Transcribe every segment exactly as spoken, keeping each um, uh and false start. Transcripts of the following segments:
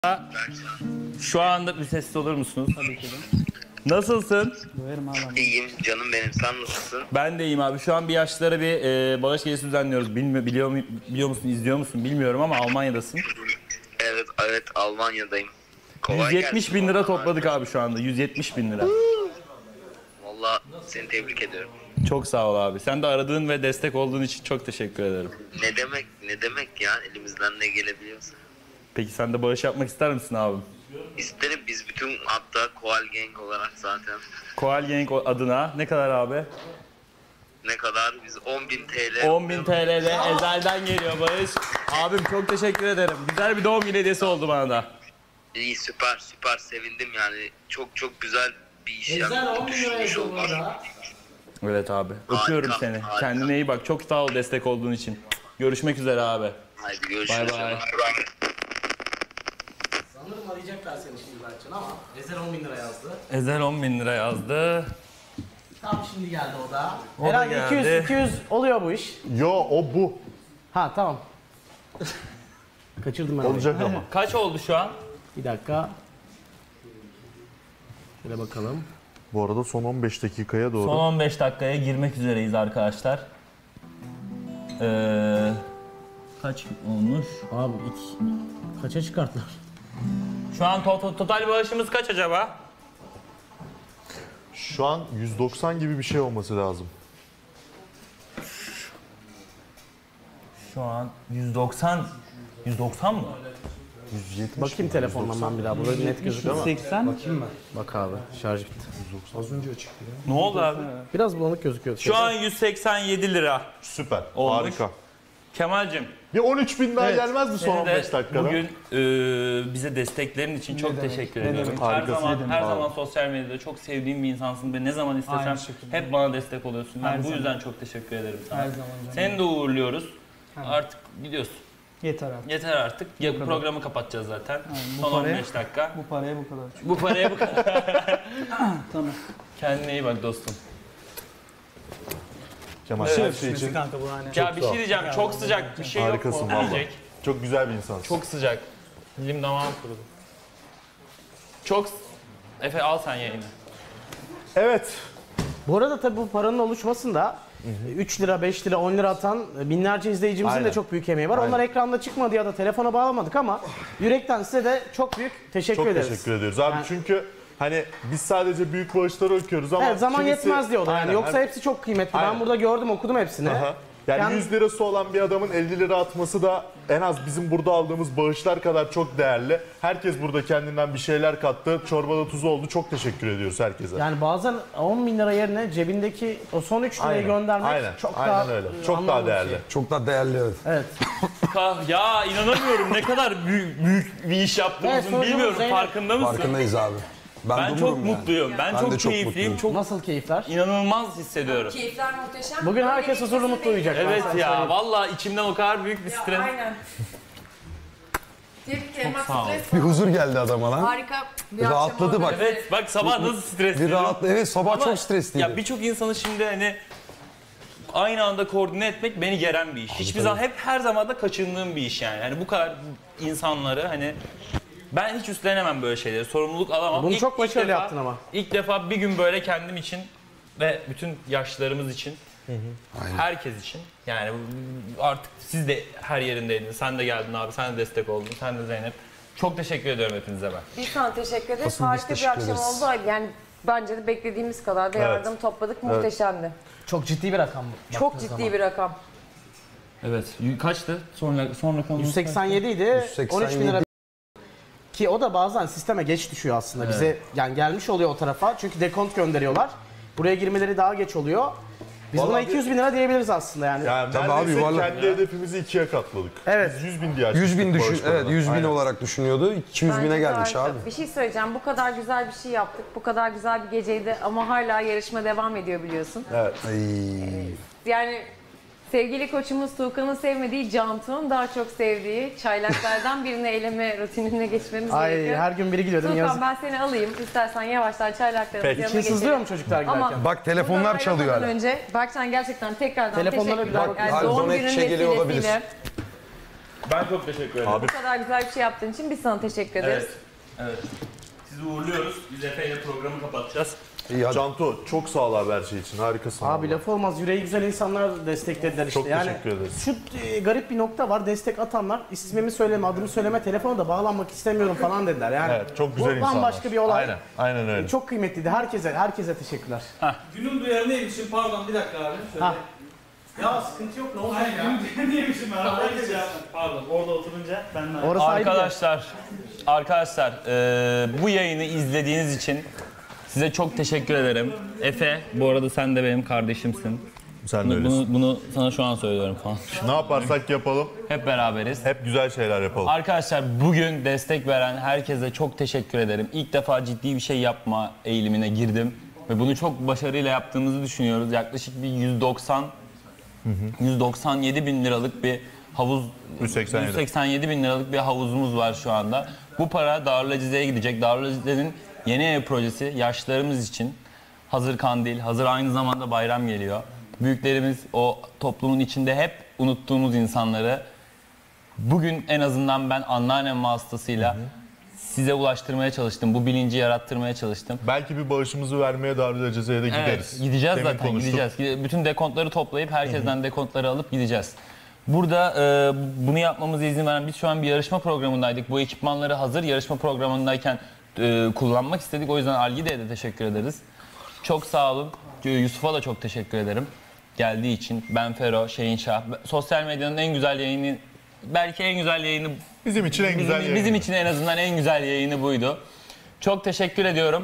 Şu anda bir sessiz olur musunuz? Tabii ki de. Nasılsın? İyiyim canım benim. Sen nasılsın? Ben de iyiyim abi. Şu an bir yaşlılara bir e, bağış gecesi düzenliyoruz. Bilmiyor, biliyor, biliyor musun, izliyor musun bilmiyorum ama Almanya'dasın. Evet, evet Almanya'dayım. Kolay yüz yetmiş gelsin bin lira bana. topladık abi şu anda. yüz yetmiş bin lira. Vallahi seni tebrik ediyorum. Çok sağ ol abi. Sen de aradığın ve destek olduğun için çok teşekkür ederim. Ne demek, ne demek ya elimizden ne gelebiliyorsa. Peki sen de bağış yapmak ister misin abim? İsterim biz bütün hatta Koal Gang olarak zaten. Koal Gang adına ne kadar abi? Ne kadar? Biz on bin T L. on bin T L'de Ezel'den geliyor bağış. Abim çok teşekkür ederim. Güzel bir doğum günü hediyesi oldu bana da. İyi süper süper sevindim yani. Çok çok güzel bir iş Ezel yaptın. on bin lira Düşünmüş yazıyor oldun. burada. Evet abi. Harika, Öpüyorum seni. harika. Kendine iyi bak. Çok sağ ol destek olduğun için. Görüşmek üzere abi. Haydi görüşürüz. Bay bay. Sanırım arayacaklar seni şimdi Berkcan ama Ezel on bin lira yazdı. Ezel on bin lira yazdı. Tam şimdi geldi o da. O da Herhalde geldi. iki yüz iki yüz oluyor bu iş. Yo o bu. Ha tamam. Kaçırdım ben Olacak orayı. ama. Kaç oldu şu an? Bir dakika. Şöyle bakalım. Bu arada son on beş dakikaya doğru. Son on beş dakikaya girmek üzereyiz arkadaşlar. Ee, kaç olmuş? Abi iki... Kaça çıkarttılar? Şu an to- total bağışımız kaç acaba? Şu an yüz doksan gibi bir şey olması lazım. Şu an yüz doksan. yüz doksan mı? yüz yetmiş. Bakayım telefondan ben bir daha. Burada net gözüküyor ama. seksen. Bakayım mı? Bak abi şarj bitti. Ne oldu abi? Biraz bulanık gözüküyor. Şu an yüz seksen yedi lira. Süper. Olmuş. Harika. Kemal'cim. Bir on üç bin daha Evet. gelmez mi son Seni on de beş dakikada? bugün e, bize desteklerin için çok teşekkür ediyorum. Her Harikasın. zaman, Ne demek. her Sağ ol. zaman sosyal medyada çok sevdiğim bir insansın ve ne zaman istesem hep bana destek oluyorsun. Ben bu yüzden çok teşekkür ederim sana. Her zaman canım. Seni de uğurluyoruz. Artık gidiyorsun. Yeter abi. Yeter artık. Ya, programı kapatacağız zaten. bu Son paraya- on beş dakika. Bu paraya bu kadar. Bu paraya bu kadar. Tamam. Kendine iyi bak dostum. Kemal Evet. her şey için kanka bu hani. Ya bir şey diyeceğim. Çok sıcak. Bir şey yok harikasın mu? valla. Diyecek. Çok güzel bir insansın. Çok sıcak. Dilim damağım kurudu. Çok... Efe al sen yayını. Evet. Bu arada tabii bu paranın oluşmasında üç lira, beş lira, on lira atan binlerce izleyicimizin Aynen. de çok büyük emeği var. Onlar Aynen. ekranda çıkmadı ya da telefona bağlamadık ama yürekten size de çok büyük teşekkür Çok ederiz. teşekkür ediyoruz abi Yani- çünkü hani biz sadece büyük bağışları okuyoruz ama Evet zaman kimisi- yetmez diyorlar yani. Aynen. Yoksa hepsi çok kıymetli. Aynen. Ben burada gördüm, okudum hepsini. Aha. Yani Yani- yüz lirası olan bir adamın elli lira atması da en az bizim burada aldığımız bağışlar kadar çok değerli. Herkes burada kendinden bir şeyler kattı. Çorbada tuzu oldu. Çok teşekkür ediyoruz herkese. Yani bazen on bin lira yerine cebindeki o son üç lirayı Aynen. göndermek Aynen. çok Aynen daha öyle. Çok anlamlı daha bir değerli. şey. Çok da değerli evet. Evet. Kah- Ya inanamıyorum ne kadar büyük, büyük bir iş Evet, yaptığımızın sorduğumuz bilmiyorum. Zeynep. Farkında mısın? Farkındayız abi. Ben, Ben dumurum çok yani. mutluyum. Ben, Ben çok de çok keyifliyim. mutluyum. Çok Nasıl keyifler? inanılmaz hissediyorum. Keyifler muhteşem. Bugün herkes huzurlu mutlu uyuyacak. ben Evet sana ya söyleyeyim. vallahi içimden o kadar büyük bir Ya, stres. aynen. Tebrik ederim. Bak, sağ ol. stres Bir var. huzur geldi adama lan. Harika bir akşam Rahatladı oldu. bak. Evet bak sabah nasıl Bir stresliydim. rahatla. Evet sabah Ama çok stresliydi. Ya birçok insanı şimdi hani aynı anda koordine etmek beni geren bir iş. Hiçbir zaman hep her zaman da kaçındığım bir iş yani. Hani bu kadar insanları hani ben hiç üstlenemem böyle şeyleri. Sorumluluk alamam. Bunu İlk- çok ilk başarılı defa- yaptın ama. İlk defa bir gün böyle kendim için ve bütün yaşlılarımız için, herkes için. Yani artık siz de her yerindeydiniz. Sen de geldin abi, sen de destek oldun, sen de Zeynep. Çok teşekkür ediyorum hepinize ben. Biz sana teşekkür ederiz. Asıl biz Harika bir teşekkür akşam ederiz. oldu. Yani bence de beklediğimiz kadar da Evet. yardım topladık. Muhteşemdi. Çok ciddi bir rakam bu. Çok baktığın ciddi zaman. bir rakam. Evet. Kaçtı? Sonra sonra konumuz yüz seksen yedi idi. yüz seksen on üç bin lira. yedi. Ki o da bazen sisteme geç düşüyor aslında. Bize yani gelmiş oluyor o tarafa. Çünkü dekont gönderiyorlar. Buraya girmeleri daha geç oluyor. Biz buna Vallahi iki yüz bin lira diyebiliriz aslında yani. Yani Tabii neredeyse abi, vallahi. kendi hedefimizi ikiye katladık. Evet. Biz yüz bin diye açtık yüz bin düşün. bağış Evet paralarını. yüz bin Aynen. olarak düşünüyordu. iki yüz Bence bine de gelmiş harika. abi. Bir şey söyleyeceğim. Bu kadar güzel bir şey yaptık. Bu kadar güzel bir geceydi ama hala yarışma devam ediyor biliyorsun. Evet. Ay. Yani sevgili koçumuz Tuğkan'ın sevmediği Cantu'nun daha çok sevdiği çaylaklardan birini eleme rutinine geçmemiz Ay gerekiyor. her gün biri gidiyor değil mi? Tuğkan Yazık. ben seni alayım. İstersen yavaştan çaylaklarımızın Peki. yanına İçin sızlıyor mu geçelim. çocuklar Ama giderken? Bak telefonlar buradan çalıyor ayrılmadan hala. önce Berkcan gerçekten tekrardan Telefonlara bir teşekkürler. bak. Yani Hadi doğum donate günün şey geliyor olabilir. vesilesiyle Ben çok teşekkür ederim. Abi Bu kadar güzel bir şey yaptığın için biz sana teşekkür ederiz. Evet. Evet. Sizi uğurluyoruz. Biz Efe ile programı kapatacağız. İyi hadi. Cantu çok sağ ol abi her şey için. Harikasın. Abi vallahi. laf olmaz. Yüreği güzel insanlar desteklediler işte. Çok yani teşekkür ederiz. Şu e, garip bir nokta var. Destek atanlar ismimi söyleme, adımı söyleme, telefona da bağlanmak istemiyorum falan dediler. Yani Evet, çok güzel bu insanlar. bambaşka bir olay. Aynen, aynen öyle. Çok kıymetliydi. Herkese, herkese teşekkürler. Günün duyarı neymişim? Pardon bir dakika abi. Şöyle. Ha. Ya sıkıntı yok, ne olacak ya? Günün duyarı neymişim ben? Herkes ya. Pardon orada oturunca ben de... Orası ayrı bir yer. Arkadaşlar, arkadaşlar e, bu yayını izlediğiniz için size çok teşekkür ederim. Efe, bu arada sen de benim kardeşimsin. Sen de Bunu, öylesin. bunu, bunu sana şu an söylüyorum falan. Ne yaparsak yapalım, Hep beraberiz. hep güzel şeyler yapalım. Arkadaşlar bugün destek veren herkese çok teşekkür ederim. İlk defa ciddi bir şey yapma eğilimine girdim. Ve bunu çok başarıyla yaptığımızı düşünüyoruz. Yaklaşık bir yüz doksan, yüz doksan yedi bin liralık bir havuz, yüz seksen yedi. yüz seksen yedi bin liralık bir havuzumuz var şu anda. Bu para Darülacize'ye gidecek. Darülacize'nin yeni ev projesi yaşlılarımız için. Hazır kandil, hazır aynı zamanda bayram geliyor. Büyüklerimiz o toplumun içinde hep unuttuğumuz insanları bugün en azından ben anneannem vasıtasıyla size ulaştırmaya çalıştım. Bu bilinci yarattırmaya çalıştım. Belki bir bağışımızı vermeye Darül Ceze'ye de Evet, gideriz. gideceğiz Demin zaten, konuştuk. gideceğiz. Bütün dekontları toplayıp herkesten dekontları alıp gideceğiz. Burada e, bunu yapmamıza izin veren, biz şu an bir yarışma programındaydık. Bu ekipmanları hazır yarışma programındayken e, kullanmak istedik. O yüzden Algide'ye de teşekkür ederiz. Çok sağ olun. Yusuf'a da çok teşekkür ederim. Geldiği için. Ben Fero, Şehinşah. Sosyal medyanın en güzel yayını, belki en güzel yayını, Bizim için en güzel bizim, yayın. bizim için en azından en güzel yayını buydu. Çok teşekkür ediyorum.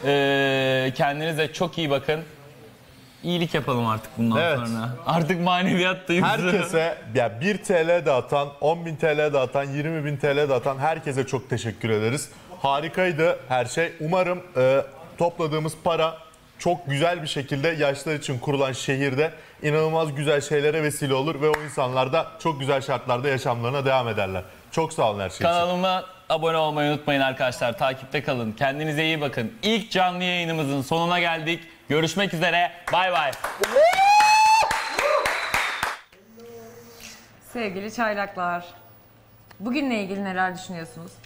Ee, kendinize çok iyi bakın. İyilik yapalım artık bundan Evet. sonra. Artık maneviyat duygusu. Herkese ya bir T L dağıtan, on bin T L dağıtan, yirmi bin T L dağıtan herkese çok teşekkür ederiz. Harikaydı her şey. Umarım e, topladığımız para çok güzel bir şekilde yaşlar için kurulan şehirde inanılmaz güzel şeylere vesile olur ve o insanlar da çok güzel şartlarda yaşamlarına devam ederler. Çok sağ olun her şey için. Kanalıma abone olmayı unutmayın arkadaşlar. Takipte kalın. Kendinize iyi bakın. İlk canlı yayınımızın sonuna geldik. Görüşmek üzere. Bay bay. Sevgili çaylaklar, bugünle ilgili neler düşünüyorsunuz?